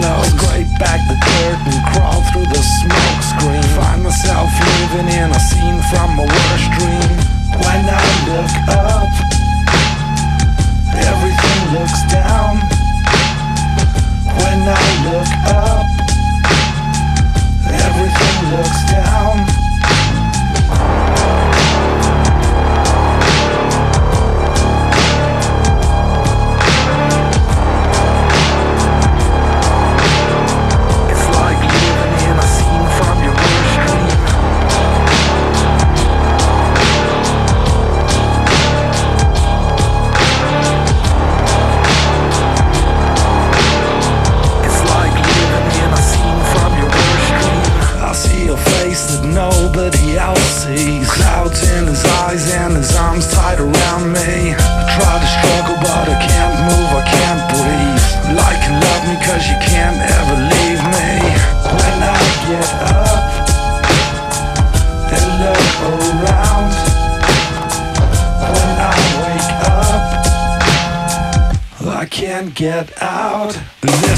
clothes, scrape back the dirt and crawl through the smoke screen. Find myself living in a scene from a worst dream. When I look up, everything looks down. When I look up, everything looks down. Nobody else sees. Clouds in his eyes and his arms tied around me. I try to struggle but I can't move, I can't breathe. Like and love me cause you can't ever leave me. When I get up and look around, when I wake up, I can't get out.